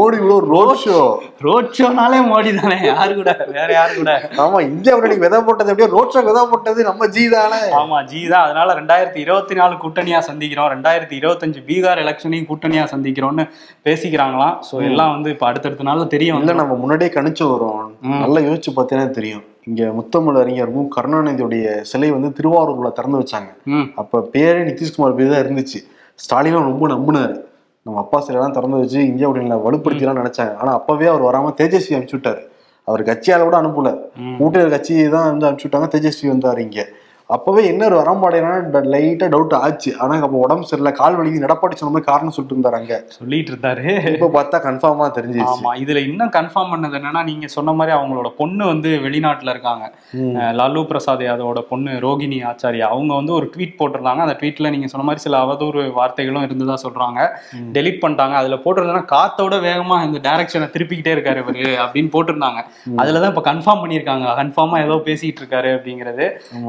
ரோட் ஷோனாலே மோடி தானே, யாரு கூட, வேற யாரு கூட? ஆமா, இந்தியா கூட்டணி விதை போட்டது அப்படியே ரோட் ஷோ விதை போட்டது நம்ம ஜி தானே. ஆமா, ஜி தான். அதனால 2024 கூட்டணியா சந்திக்கிறோம், 2025 பீகார் எலெக்ஷனையும் கூட்டணியா சந்திக்கிறோம்னு பேசிக்கிறாங்களாம். சோ எல்லாம் வந்து இப்ப அடுத்தடுத்த நாள்ல தெரியும். இல்ல நம்ம முன்னாடியே கணிச்சு வரும், நல்லா யோசிச்சு பார்த்தீங்கன்னா தெரியும். இங்க முத்தமிழ் அறிஞர் மு கருணாநிதியுடைய சிலை வந்து திருவாரூர்ல திறந்து வச்சாங்க. அப்ப பேரே நிதிஷ்குமார் பேர் தான் இருந்துச்சு. ஸ்டாலினும் ரொம்ப நம்பினாரு, நம்ம அப்பா சிலையெல்லாம் திறந்து வச்சு இந்தியா கூட்டணியில வலுப்படுத்திலாம் நினைச்சாங்க. ஆனா அப்பவே அவர் வராம தேஜஸ்வி அனுப்பிச்சு விட்டாரு. அவர் கட்சியால கூட அனுப்பல, கூட்டணி கட்சியை தான் வந்து அனுப்பிச்சு விட்டாங்க. தேஜஸ்வி வந்தாரு இங்க. அப்பவே என்ன வரமாட்டேன்னா லைட்டா டவுட் ஆச்சு. ஆனா அப்ப உடம்பு சரியில்லை, கால் வலிக்கு எடப்பாடி சொன்ன மாதிரி காரணம் சொல்லிட்டு இருந்தாரு, அங்க சொல்லிட்டு இருந்தாரு. இப்ப பார்த்தா கன்ஃபார்மா தெரிஞ்சிருச்சு. ஆமா, இதுல இன்னும் கன்ஃபார்ம் பண்ணது என்னன்னா, நீங்க சொன்ன மாதிரி அவங்களோட பொண்ணு வந்து வெளிநாட்டுல இருக்காங்க. லாலு பிரசாத் யாதவோட பொண்ணு ரோகிணி ஆச்சாரியா, அவங்க வந்து ஒரு ட்வீட் போட்டிருந்தாங்க. அந்த ட்வீட்ல நீங்க சொன்ன மாதிரி சில அவதூறு வார்த்தைகளும் இருந்ததா சொல்றாங்க. டெலிட் பண்ணிட்டாங்க. அதுல போட்டிருந்தா காத்தோட வேகமா இந்த டைரக்ஷனை திருப்பிக்கிட்டே இருக்காரு இவரு அப்படின்னு போட்டிருந்தாங்க. அதுலதான் இப்ப கன்ஃபார்ம் பண்ணியிருக்காங்க, கன்ஃபார்மா ஏதோ பேசிட்டு இருக்காரு அப்படிங்கிறது. நாளைக்கு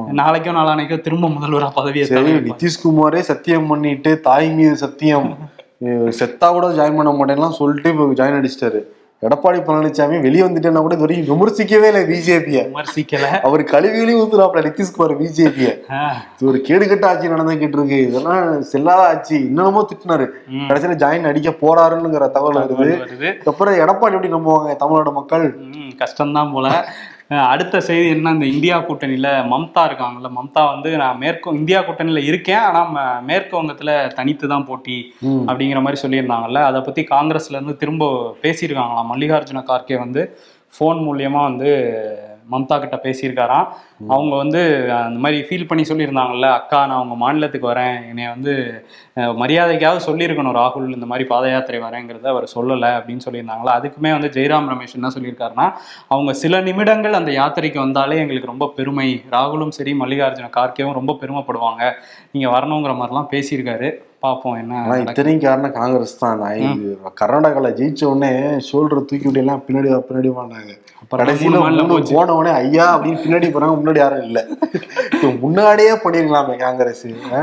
நாளைக்கோ நாளானைக்கோ திரும்ப முதல்வரா பதவியை சரி, நிதிஷ்குமாரே சத்தியம் பண்ணிட்டு தாய் மீது சத்தியம் செத்தா கூட ஜாயின் பண்ண மாட்டேன்லாம் சொல்லிட்டு இப்போ ஜாயின் அடிச்சிட்டாரு. எடப்பாடி பழனிசாமி வெளியே வந்துட்டேன்னா கூட இது வரைக்கும் விமர்சிக்கவே இல்லை பிஜேபியை. விமர்சிக்கல, அவர் கழுவிகளையும் ஊத்துறாப்ல நிதிஷ்குமார் பிஜேபியை. இது ஒரு கேடுகட்ட ஆட்சி நடந்துகிட்டு இருக்கு, இதெல்லாம் செல்லாத ஆட்சி இன்னமுமோ திட்டினாரு. கடைசியில ஜாயின் அடிக்க போறாருன்னுங்கிற தகவல் வருது. அப்புறம் எடப்பாடி எப்படி நம்புவாங்க தமிழ்நாடு மக்கள்? கஷ்டம்தான் போல. அடுத்த செய்தி என்ன, இந்த இந்தியா கூட்டணியில மம்தா இருக்காங்கல்ல, மம்தா வந்து நான் இந்தியா கூட்டணியில இருக்கேன், ஆனா மேற்கு வங்கத்துல தனித்து தான் போட்டி அப்படிங்கிற மாதிரி சொல்லியிருந்தாங்கல்ல. அதை பத்தி காங்கிரஸ்ல இருந்து திரும்ப பேசியிருக்காங்களாம். மல்லிகார்ஜுன கார்கே வந்து ஃபோன் மூலியமா வந்து மம்தா கிட்ட பேசியிருக்காராம். அவங்க வந்து அந்த மாதிரி ஃபீல் பண்ணி சொல்லியிருந்தாங்கல்ல, அக்கா நான் அவங்க மாநிலத்துக்கு வரேன், என்னை வந்து மரியாதைக்காவது சொல்லியிருக்கணும் ராகுல் இந்த மாதிரி பாத யாத்திரை வரேங்கிறத அவர் சொல்லலை அப்படின்னு சொல்லியிருந்தாங்களா. அதுக்குமே வந்து ஜெயராம் ரமேஷ் என்ன சொல்லியிருக்காருன்னா, அவங்க சில நிமிடங்கள் அந்த யாத்திரைக்கு வந்தாலே எங்களுக்கு ரொம்ப பெருமை, ராகுலும் சரி மல்லிகார்ஜுன கார்கேவும் ரொம்ப பெருமைப்படுவாங்க, நீங்க வரணுங்கிற மாதிரிலாம் பேசியிருக்காரு. பார்ப்போம் என்ன. இத்தனையும் காரணம் காங்கிரஸ் தான். கர்நாடகாவில் ஜெயிச்ச உடனே ஷோல்டரை தூக்கி விட்டு எல்லாம் பின்னாடி வாங்க. கடைசியில போன உடனே ஐயா அப்படின்னு பின்னாடி போறாங்க, முன்னாடி யாரும் இல்லை. முன்னாடியே பண்ணிருக்கலாமே காங்கிரஸ்.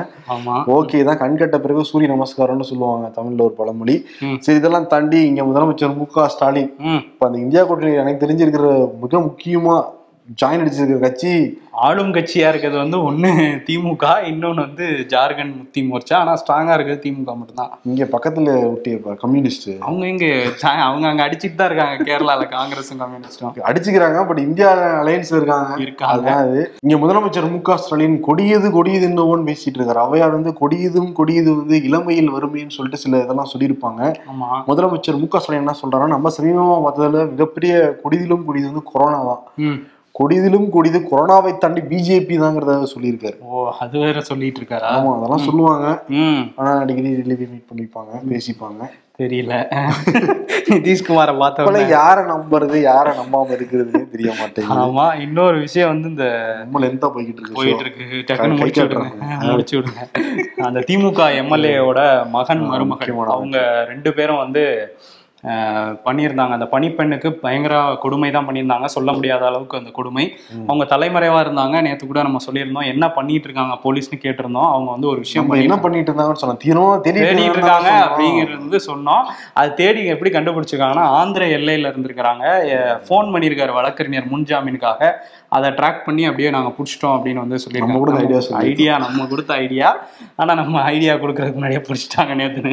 ஓகே தான், கண்கட்ட பிறகு சூரிய நமஸ்காரம்னு சொல்லுவாங்க தமிழ்ல ஒரு பழமொழி. சரி, இதெல்லாம் தாண்டி இங்க முதலமைச்சர் மு.க. ஸ்டாலின் இப்ப அந்த இந்தியா கூட்டணி எனக்கு தெரிஞ்சிருக்கிற மிக முக்கியமா ஜாயின் அடிச்சிருக்கிற கட்சி, ஆளும் கட்சியா இருக்கிறது வந்து ஒண்ணு திமுக, இன்னொன்னு வந்து ஜார்க்கண்ட் முக்தி மோர்ச்சா. ஆனா ஸ்ட்ராங்கா இருக்கிறது திமுக மட்டும்தான். இங்க பக்கத்துல கம்யூனிஸ்ட் அவங்க அங்க அடிச்சுட்டு தான் இருக்காங்க. கேரளால காங்கிரஸும் கம்யூனிஸ்டும் அடிச்சுக்கிறாங்க. பட் இந்தியா அலையன்ஸ்ல இருக்காங்க. இங்க முதலமைச்சர் மு.க. ஸ்டாலின் கொடியது என்னவோன்னு பேசிட்டு இருக்காரு. அவையார் வந்து கொடியது வந்து இளமையில் வறுமைன்னு சொல்லிட்டு சில இதெல்லாம் சொல்லியிருப்பாங்க. முதலமைச்சர் மு.க. ஸ்டாலின் என்ன சொல்றாருன்னா, நம்ம சமீபமா பார்த்ததுல மிகப்பெரிய கொடியது வந்து கொரோனா தான். கொடிதிலும் கொடிது கொரோனாவை தாண்டி பிஜேபி தாங்கிறத சொல்லியிருக்காரு. ஓ, அது வேற சொல்லிட்டு இருக்காரு. ஆமா, அதெல்லாம் சொல்லுவாங்க. ஆனா அடிக்கடி மீட் பண்ணிப்பாங்க, பேசிப்பாங்க. தெரியல, நிதிஷ்குமாரை பார்த்தவங்க யாரை நம்புறது யாரை நம்பாம இருக்கிறது தெரிய மாட்டேங்குது. ஆமா, இன்னொரு விஷயம் வந்து இந்த லென்த்தா போயிட்டு இருக்கு. டக்குன்னு முடிச்சு விடுங்க. அந்த திமுக எம்எல்ஏவோட மகன் மருமகள் அவங்க 2 பேரும் வந்து பண்ணியிருந்தாங்க. அந்த பணிப்பெண்ணுக்கு பயங்கர கொடுமை தான் பண்ணியிருந்தாங்க, சொல்ல முடியாத அளவுக்கு அந்த கொடுமை. அவங்க தலைமறைவா இருந்தாங்க. நேற்று கூட நம்ம சொல்லியிருந்தோம் என்ன பண்ணிட்டு இருக்காங்க போலீஸ்னு கேட்டிருந்தோம். அவங்க வந்து ஒரு விஷயம் என்ன பண்ணிட்டு இருந்தாங்கன்னு சொன்னோம், தேடிட்டு இருக்காங்க அப்படிங்கிறது சொன்னோம். அது தேடி எப்படி கண்டுபிடிச்சிருக்காங்கன்னா, ஆந்திர எல்லையில இருந்திருக்கிறாங்க. ஃபோன் பண்ணியிருக்காரு வழக்கறிஞர் முன்ஜாமீனுக்காக. அதை ட்ராக் பண்ணி அப்படியே நாங்க பிடிச்சிட்டோம் அப்படின்னு வந்து சொல்லியிருக்காங்க. ஐடியா நம்ம கொடுத்த ஐடியா, ஆனா நம்ம ஐடியா கொடுக்கறதுக்கு முன்னாடியே பிடிச்சிட்டாங்க. நேற்று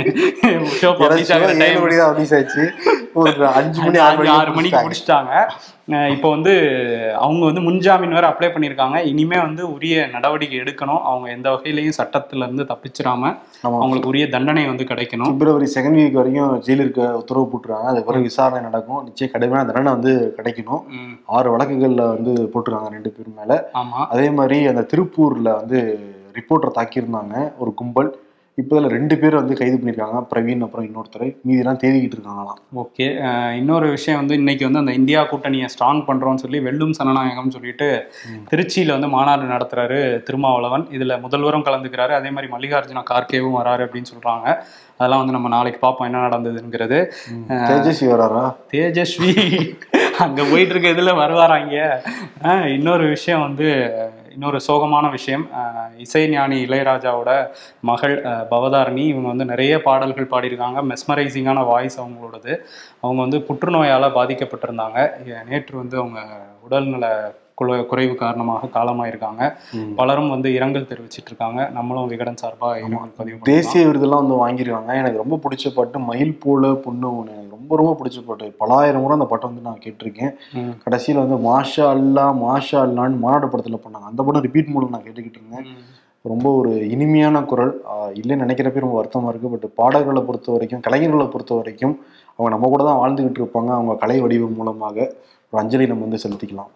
6 மணிக்கு பிடிச்சிட்டாங்க. இப்போ வந்து அவங்க வந்து முன்ஜாமீன் வேற அப்ளை பண்ணியிருக்காங்க. இனிமே வந்து உரிய நடவடிக்கை எடுக்கணும். அவங்க எந்த வகையிலையும் சட்டத்துல இருந்து தப்பிச்சிடாம அவங்களுக்கு உரிய தண்டனை வந்து கிடைக்கணும். பிப்ரவரி 2nd வீக் வரைக்கும் ஜெயிலில் இருக்க உத்தரவு போட்டுருக்காங்க. அது பிறகு விசாரணை நடக்கும். நிச்சயம் கடுமையான தண்டனை வந்து கிடைக்கணும். 6 வழக்குகள்ல வந்து போட்டுருக்காங்க 2 பேர் மேல. அதே மாதிரி அந்த திருப்பூர்ல வந்து ரிப்போர்ட்டர் தாக்கியிருந்தாங்க ஒரு கும்பல். இப்போ இதில் 2 பேர் வந்து கைது பண்ணியிருக்காங்க, பிரவீன் அப்புறம் இன்னொருத்தரை. மீதிலாம் தேடிக்கிட்டு இருக்காங்களாம். ஓகே, இன்னொரு விஷயம் வந்து இன்னைக்கு வந்து அந்த இந்தியா கூட்டணியை ஸ்ட்ராங் பண்றோம்னு சொல்லி வெல்லும் சனநாயகம் சொல்லிட்டு திருச்சியில வந்து மாநாடு நடத்துறாரு திருமாவளவன். இதுல முதல்வரும் கலந்துக்கிறாரு, அதே மாதிரி மல்லிகார்ஜுன கார்கேவும் வராரு அப்படின்னு சொல்றாங்க. அதெல்லாம் வந்து நம்ம நாளைக்கு பார்ப்போம் என்ன நடந்ததுங்கிறது. தேஜஸ்வி வராரா? தேஜஸ்வி அங்க போயிட்டு இருக்க இதுல வருவாராங்க. இன்னொரு விஷயம் வந்து இன்னொரு சோகமான விஷயம், இசைஞானி இளையராஜாவோட மகள் பவதாரணி. இவங்க வந்து நிறைய பாடல்கள் பாடியிருக்காங்க. மெஸ்மரைசிங்கான வாய்ஸ் அவங்களோடது. அவங்க வந்து புற்றுநோயால் பாதிக்கப்பட்டிருந்தாங்க. நேற்று வந்து அவங்க உடல்நல குறைவு காரணமாக காலமாயிருக்காங்க. பலரும் வந்து இரங்கல் தெரிவிச்சிட்டு இருக்காங்க. நம்மளும் விகடன் சார்பாக இரங்கல் பதிவு. தேசிய விருதெல்லாம் வந்து வாங்கியிருக்காங்க. எனக்கு ரொம்ப பிடிச்ச பாட்டு மயில் போல பொண்ணு ஒன்று, எனக்கு ரொம்ப பிடிச்ச பாட்டு. பலாயிரம் முறை அந்த பாட்டை வந்து நான் கேட்டிருக்கேன். கடைசியில் வந்து மாஷா அல்லான்னு மாநாடு படத்தில் பண்ணாங்க. அந்த படம் ரிப்பீட் மூலம் நான் கேட்டுக்கிட்டு இருந்தேன். ரொம்ப ஒரு இனிமையான குரல். இல்லைன்னு நினைக்கிறப்ப ரொம்ப வருத்தமாக இருக்குது. பட் பாடல்களை பொறுத்த வரைக்கும், கலைஞர்களை பொறுத்த வரைக்கும் அவங்க நம்ம கூட தான் வாழ்ந்துக்கிட்டு இருப்பாங்க. அவங்க கலை வடிவம் மூலமாக ஒரு அஞ்சலி நம்ம வந்து செலுத்திக்கலாம்.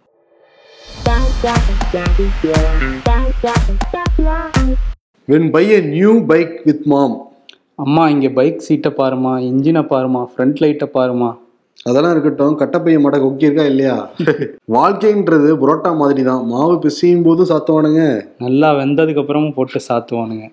When buy a new bike with mom. அம்மா இங்கே பைக் சீட்டை பாருமா, இன்ஜினை பாருமா, ஃப்ரண்ட் லைட்டை பாருமா. அதெல்லாம் இருக்கட்டும், கட்டப்பைய மாட்ட கொக்கி இருக்கா இல்லையா? வாழ்க்கைன்றது புரோட்டா மாதிரி தான். மாவு பிசையும் போது சாத்துவானுங்க, நல்லா வெந்ததுக்கு அப்புறமும் போட்டு சாத்துவானுங்க.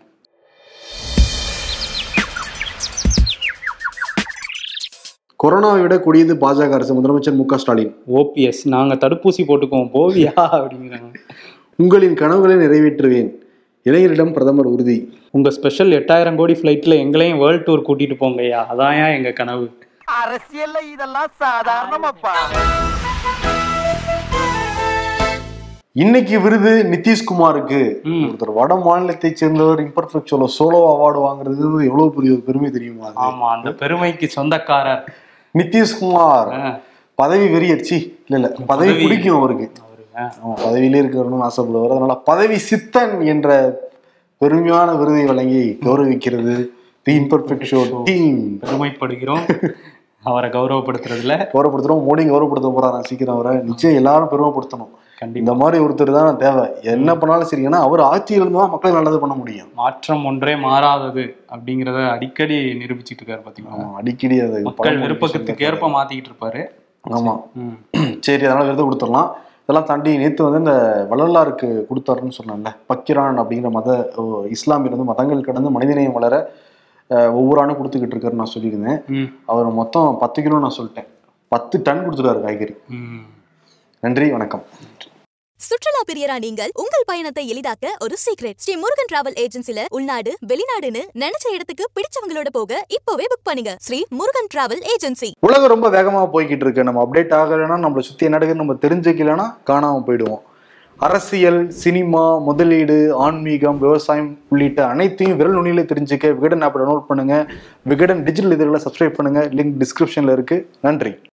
கொரோனாவை விட கொடியது பாஜக அரசு, முதலமைச்சர் மு.க. ஸ்டாலின். ஓபிஎஸ் நாங்க தடுப்பூசி போட்டுக்குவோம் போவியா அப்படிங்கிறாங்க. உங்களின் கனவுகளை நிறைவேற்றுவேன், இளைஞரிடம் பிரதமர் உறுதி. உங்க ஸ்பெஷல் 8000 கோடி ஃபிளைட்ல எங்களையும் வேர்ல்ட் டூர் கூட்டிட்டு போங்கய்யா, அதான் எங்க கனவு. அரசியல்ல இதெல்லாம் சாதாரணமாப்பா. இன்னைக்கு விருது நிதிஷ்குமாருக்கு. ஒருத்தர் வட மாநிலத்தை சேர்ந்தவர் இம்பர்ஃபெக்ட் ஷோல சோலோ அவார்டு வாங்குறது எவ்வளவு பெரிய ஒரு பெருமை தெரியுமா? ஆமா, அந்த பெருமைக்கு சொந்தக்காரர் நிதிஷ்குமார். பதவி வெறியடிச்சு இல்ல பதவி பிடிக்கும் அவருக்கு, பதவியிலே இருக்கணும்னு ஆசைப்படுவார். அதனால பதவி சித்தன் என்ற பெருமையான விருதை வழங்கி கௌரவிக்கிறது தி இம்பர்ஃபெக்ட் ஷோ டீம். பெருமைப்படுகிறோம் அவரை கௌரவப்படுத்துறோம். மோடி கௌரவப்படுத்த போறாரு சீக்கிரம். அவரை நிச்சயம் எல்லாரும் பெருமைப்படுத்தணும். இந்த மாதிரி ஒருத்தர் தான் தேவை. என்ன பண்ணாலும் சரி, ஏன்னா அவர் ஆட்சியில இருந்து தான் மக்களுக்கு நல்லது பண்ண முடியும். மாற்றம் ஒன்றே மாறாதது அப்படிங்கறத அடிக்கடி நிரூபிச்சுட்டு இருக்காரு. பாத்தீங்களா, அடிக்கடி அதை மக்கள் விருப்பத்துக்கு ஏற்ப மாத்திக்கிட்டு இருப்பாரு. ஆமா, சரி, அதனால விருது கொடுத்துடலாம். இதெல்லாம் தாண்டி நேற்று வந்து இந்த வள்ளலாருக்கு கொடுத்தாருன்னு சொன்னாங்க. பக்கிரான் அப்படிங்கிற இஸ்லாமியர் வந்து மதங்கள் கடந்து மனிதநேயம் வளர ஒவ்வொரு ஆண்டும் கொடுத்துக்கிட்டு இருக்காருன்னு நான் சொல்லியிருந்தேன். அவர் மொத்தம் 10 கிலோ நான் சொல்லிட்டேன், 10 டன் கொடுத்துருக்காரு காய்கறி. நன்றி, வணக்கம். சுற்றுலா பிரியரா நீங்கள் உங்கள் பயணத்தை எளிதாக்க ஒரு சீக்ரெட். ஸ்ரீ முருகன் டிராவல் ஏஜென்சில உள்நாடு வெளிநாடுன்னு நினைச்ச இடத்துக்கு பிடிச்சவங்களோட போக இப்பவே புக் பண்ணுங்க. Shri Murugan travel agency. உலகம் ரொம்ப வேகமா போய்கிட்டு இருக்கு. நம்ம அப்டேட் ஆகலைன்னா, நம்மளை சுத்தி என்ன நடக்குன்னு நம்ம தெரிஞ்சுக்கலன்னா காணாம போயிடுவோம். அரசியல், சினிமா, முதலீடு, ஆன்மீகம், விவசாயம் உள்ளிட்ட அனைத்தையும் விரல் நுனியில தெரிஞ்சுக்க விகடன் ஆப் டவுன்லோட் பண்ணுங்க. விகடன் டிஜிட்டல் இதழில் சப்ஸ்கிரைப் பண்ணுங்க. லிங்க் டிஸ்கிரிப்ஷன்ல இருக்கு. நன்றி.